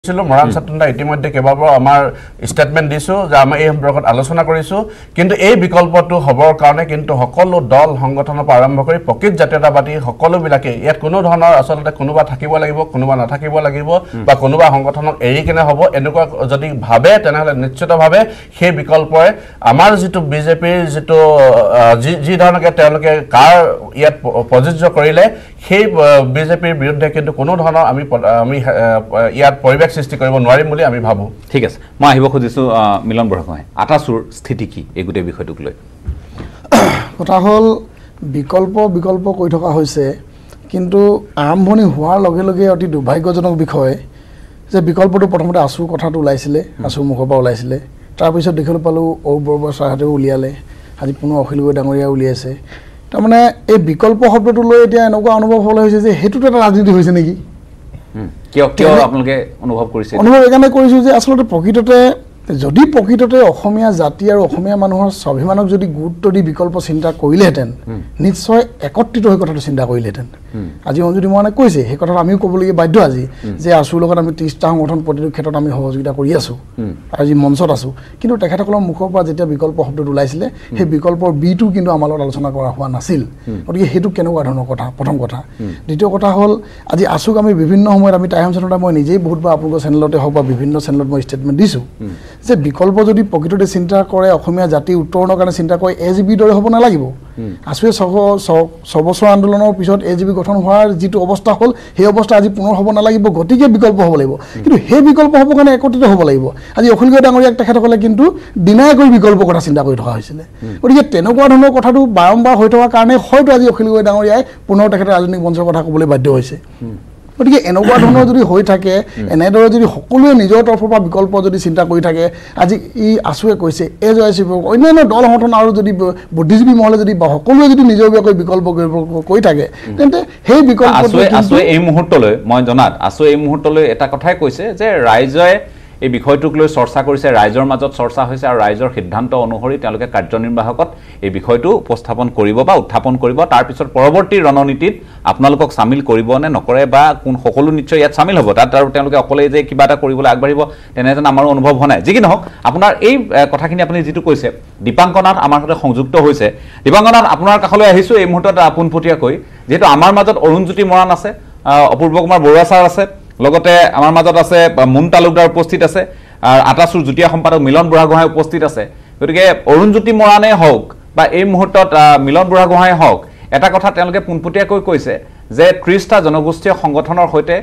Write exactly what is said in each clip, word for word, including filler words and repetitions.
মৰাণ ছাত্ৰদা ইতিমধ্যে কেইবাবাৰ আমাৰ ষ্টেটমেন্ট দিছো যে আমি এই সম্পৰ্কত আলোচনা কৰিছো কিন্তু এই বিকল্পটো হবৰ কাৰণে কিন্তু সকলো দল সংগঠনৰ পৰা আৰম্ভ কৰি প্ৰকৃত জাতীয়তাবাদী সকলো বিলাকে ইয়াত কোনো ধৰণৰ আসলতে কোনোবা থাকিব লাগিব কোনোবা নাথাকিব লাগিব বা কোনোবা সংগঠনক এৰি কিনে হ'ব এনেকুৱা যদি ভাবে তেনেহলে নিশ্চিতভাৱে সেই বিকল্পই আমাৰ যেটো বিজেপিৰ যেটো যি ধৰণকে তেওঁলোকে কাৰ ইয়াত প্ৰযোজ্য কৰিলে সেই বিজেপিৰ বিৰুদ্ধে কিন্তু কোনো ধৰণৰ আমি আমি ইয়াত পৰিবেশ সৃষ্টি কৰিব নোৱাৰিম বুলি আমি ভাবো ঠিক আছে মই আহিব খুজিছো মিলন বৰগোহাঁই আটাচুৰ স্থিতি কি এই গুটে বিষয়টোক লৈ কথা হল বিকল্প বিকল্প কৈ থকা হৈছে কিন্তু আৰম্ভণি হোৱাৰ লগে লগে অতি দুৰ্ভাগ্যজনক বিষয় যে বিকল্পটো প্ৰথমতে আছুৰ কথাটো ওলাইছিলে আছুৰ মুখৰ পৰা ওলাইছিলে তাৰ পিছত দেখিবলৈ পালো ঔ বৰবৰ সাহাতেও উলিয়ালে আজি পুনৰ অখিল গগৈ ডাঙৰীয়া উলিয়াইছে তাৰমানে এই বিকল্প শব্দটো লৈ এতিয়া এনেকুৱা অনুভৱ হল হৈছে যে হেতুটো এটা ৰাজনীতি হৈছে নেকি কিয় কিয় আপোনালোকে অনুভৱ কৰিছে অনুভৱ একানে কৰিছো যে আসলে প্ৰকৃততে যদি প্ৰকৃততে অসমীয়া জাতি আৰু অসমীয়া মানুহৰ স্বাভিমানক যদি গুৰুত্ব দি বিকল্প চিন্তা কৰিলেহেঁতেন নিশ্চয় একত্ৰিত হৈ কথাটো চিন্তা কৰিলেহেঁতেন আজি অঞ্জুতি মৰাণে কৈছে সেই কথাটো আমিও ক'বলগীয়া বাধ্য আজি যে আছুৰ লগত আমি ত্ৰিশটা সংগঠন প্ৰতিটো ক্ষেত্ৰত আমি সহযোগিতা কৰি আছো আজি মঞ্চত আছো কিন্তু তেখেতসকলৰ মুখৰ পৰা যেতিয়া বিকল্প শব্দটো ওলাইছিলে সেই বিকল্পৰ বিটো কিন্তু আমাৰ লগত আলোচনা কৰা হোৱা নাছিল গতিকে সেইটো কেনেকুৱা ধৰণৰ কথা প্ৰথম কথা দ্বিতীয় কথা হ'ল আজি আছুক আমি বিভিন্ন সময়ত আমি টাইম চেনেলত মই নিজেই বহুতবাৰ আপোনালোকৰ চেনেলতে হওক বা বিভিন্ন চেনেলত মই ষ্টেটমেণ্ট দিছোঁ যে বিকল্প যদি প্ৰকৃততে চিন্তা কৰে অসমীয়া জাতি উত্তৰণৰ কাৰণে চিন্তা কৰে এ জি বিৰ দৰে হ'ব নালাগিব আছুৱে ছবছৰ আন্দোলনৰ পিছত এ জি বি গঠন হোৱাৰ যিটো অৱস্থা হ'ল সেই অৱস্থা আজি পুনৰ হ'ব নালাগিব গতিকে বিকল্প হ'ব লাগিব কিন্তু সেই বিকল্প হ'ব কাৰণে একত্ৰিত হ'ব লাগিব আজি অখিল গগৈ ডাঙৰীয়াক তেখেতসকলে কিন্তু দিনাই কৰি বিকল্প কথা চিন্তা কৰি থকা হৈছিলে গতিকে তেনেকুৱা ধৰণৰ কথাটো বাৰম্বাৰ হৈ থকাৰ কাৰণে হয়তো আজি অখিল গগৈ ডাঙৰীয়াই পুনৰ তেখেতে ৰাজনৈতিক মঞ্চৰ কথা ক'বলৈ বাধ্য হৈছে গতিকে এনেকুৱা ধৰণৰ যদি হৈ থাকে এনেদৰে যদি সকলোৱে নিজৰ তৰফৰ পৰা বিকল্প যদি চিন্তা কৰি থাকে আজি ই আছুৱে কৈছে এ জয় শিৱ অন্যান্য দল সংগঠন আৰু যদি বুদ্ধিজীৱী মহলে যদি বা সকলোৱে যদি নিজৰকৈ বিকল্প কৰি থাকে তেন্তে সেই বিকল্পটো আছুৱে এই মুহূৰ্তলৈ মই জনাত আছুৱে এই মুহূৰ্তলৈ এটা কথাই কৈছে যে ৰাইজে এই বিষয়টোক লৈ চৰ্চা কৰিছে ৰাইজৰ মাজত চৰ্চা হৈছে আৰু ৰাইজৰ সিদ্ধান্ত অনুসৰি তেওঁলোকে কাৰ্যনিৰ্বাহকত এই বিষয়টো উপস্থাপন কৰিব বা উত্থাপন কৰিব তাৰ পিছত পৰৱৰ্তী ৰণনীতিত আপোনালোকক সামিল কৰিব নে নকৰে বা কোন সকলো নিশ্চয় ইয়াত সামিল হ'ব তাত আৰু তেওঁলোকে অকলে যে কিবা এটা কৰিবলৈ আগবাঢ়িব তেনেজন আমাৰ অনুভৱ হোৱা নাই যি কি নহওক আপোনাৰ এই কথাখিনি আপুনি যিটো কৈছে দীপাংকনাথ আমাৰ সৈতে সংযুক্ত হৈছে দীপাংকনাথ আপোনাৰ কাষলৈ আহিছো এই মুহূৰ্তত পোনপটীয়াকৈ যেহেতু আমাৰ মাজত অৰুণজ্যোতি মৰাণ আছে অপূৰ্ব কুমাৰ বৰুৱা ছাৰ আছে লগতে আমাৰ মাজত আছে মুন তালুকদাৰ উপস্থিত আছে আৰু আটাচুৰ যুটীয়া সম্পাদক মিলন বুঢ়াগোহাঁই উপস্থিত আছে গতিকে অৰুণজ্যোতি মৰাণে হওক বা এই মুহূৰ্তত মিলন বুঢ়াগোহাঁই হওক এটা কথা তেওঁলোকে পোনপটীয়াকৈ কৈছে যে ত্ৰিশটা জনগোষ্ঠীয় সংগঠনৰ সৈতে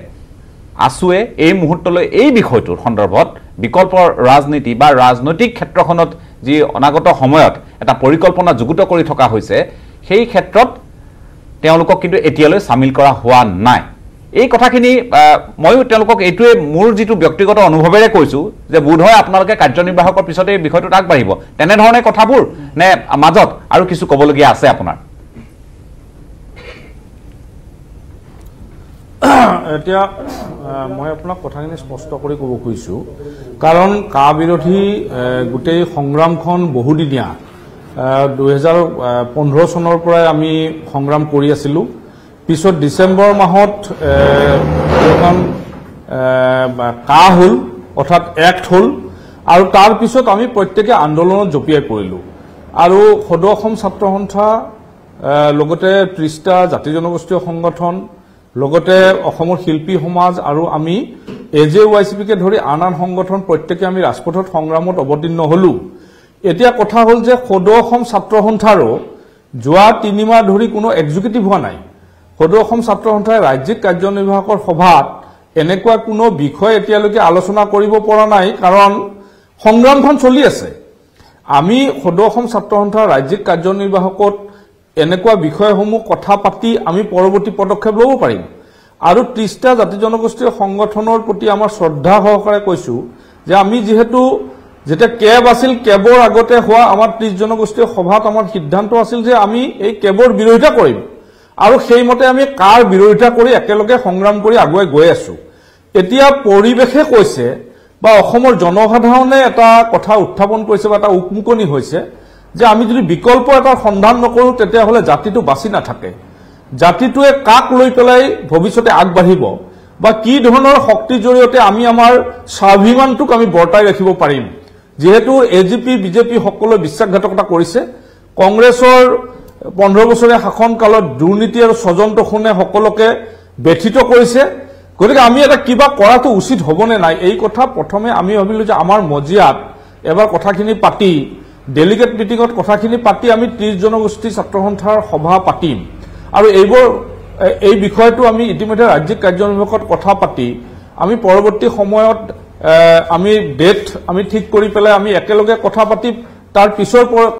আছুৱে এই মুহূৰ্তলৈ এই বিষয়টোৰ সন্দৰ্ভত বিকল্প ৰাজনীতি বা ৰাজনৈতিক ক্ষেত্ৰখনত যি অনাগত সময়ত এটা পৰিকল্পনা যুগুত কৰি থকা হৈছে সেই ক্ষেত্ৰত তেওঁলোকক কিন্তু এতিয়ালৈ সামিল কৰা হোৱা নাই এই কথাখিনি ময়ো তেওঁলোকক এইটোৱে মোৰ যিটো ব্যক্তিগত অনুভৱেৰে কৈছো যে বোধহয় আপোনালোকে কাৰ্যনিৰ্বাহকৰ পিছতে এই বিষয়টোত আগবাঢ়িব তেনেধৰণে কথাবোৰ নে মাজত আৰু কিছু ক'বলগীয়া আছে আপোনাৰ এতিয়া মই আপোনাক কথাখিনি স্পষ্ট কৰি ক'ব খুজিছো কাৰণ কা বিৰোধী গোটেই সংগ্ৰামখন বহুদিনীয়া দুই হাজাৰ পোন্ধৰ চনৰ পৰাই আমি সংগ্ৰাম কৰি আছিলোঁ পিছত ডিসেম্বৰ মাহত এখন কা হল অৰ্থাৎ এক্ট হল আৰু তাৰ পিছত আমি প্ৰত্যেকে আন্দোলনত জপিয়াই পৰিলোঁ আৰু সদৌ অসম ছাত্ৰ সন্থা লগতে ত্ৰিশটা জাতি জনগোষ্ঠীয় সংগঠন লগতে অসমৰ শিল্পী সমাজ আৰু আমি A J Y C PK ধৰি আন আন সংগঠন প্ৰত্যেকে আমি ৰাজপথত সংগ্ৰামত অৱতীৰ্ণ হলো এতিয়া কথা হ'ল যে সদৌ অসম ছাত্ৰ সন্থাৰো যোৱা তিনিমাহ ধৰি কোনো এক্সিকিউটিভ হোৱা নাই সদৌ অসম ছাত্ৰ সন্থাই ৰাজ্যিক কাৰ্যনিৰ্বাহকৰ সভাত এনেকুৱা কোনো বিষয় এতিয়ালৈকে আলোচনা কৰিব পৰা নাই কাৰণ সংগ্ৰামখন চলি আছে আমি সদৌ অসম ছাত্ৰ সন্থাৰ ৰাজ্যিক কাৰ্যনিৰ্বাহকত এনেকুৱা বিষয়সমূহ কথা পাতি আমি পৰৱৰ্তী পদক্ষেপ ল'ব পাৰিম আৰু ত্ৰিশটা জাতি জনগোষ্ঠীয় সংগঠনৰ প্ৰতি আমাৰ শ্ৰদ্ধা সহকাৰে কৈছো যে আমি যিহেতু যেতিয়া কেব আছিল কেবৰ আগতে হোৱা আমাৰ ত্ৰিশ জনগোষ্ঠীয় সভাত আমাৰ সিদ্ধান্ত আছিল যে আমি এই কেবৰ বিৰোধিতা কৰিম আৰু সেইমতে আমি কাৰ বিৰোধিতা কৰি একেলগে সংগ্ৰাম কৰি আগুৱাই গৈ আছো এতিয়া পৰিৱেশে কৈছে বা অসমৰ জনসাধাৰণে এটা কথা উত্থাপন কৰিছে বা এটা উকমুকনি হৈছে যে আমি যদি বিকল্প এটা সন্ধান নকৰো তেতিয়াহ'লে জাতিটো বাছি নাথাকে জাতিটোৱে কাক লৈ পেলাই ভৱিষ্যতে আগবাঢ়িব বা কি ধৰণৰ শক্তিৰ জৰিয়তে আমি আমাৰ স্বাভিমানটোক আমি বৰ্তাই ৰাখিব পাৰিম যেহেতু এজিপি বিজেপি সকলো বিশ্বাসঘাতকতা কৰিছে কংগ্ৰেছৰ পোন্ধৰ বছৰীয়া শাসন কালত দুৰ্নীতি আৰু ষড়যন্ত্ৰখনে সকলোকে ব্যথিত কৰিছে গতিকে আমি এটা কিবা কৰাটো উচিত হ'বনে নাই এই কথা প্ৰথমে আমি ভাবিলো যে আমাৰ মজিয়াত এবাৰ কথাখিনি পাতি ডেলিগেট মিটিঙত কথাখিনি পাতি আমি ত্ৰিশ জনগোষ্ঠী ছাত্ৰ সন্থাৰ সভা পাতিম আৰু এইবোৰ এই বিষয়টো আমি ইতিমধ্যে ৰাজ্যিক কাৰ্যনিৰ্বাহকত কথা পাতি আমি পৰৱৰ্তী সময়ত আমি ডেট আমি ঠিক কৰি পেলাই আমি একেলগে কথা পাতি তাৰ পিছৰ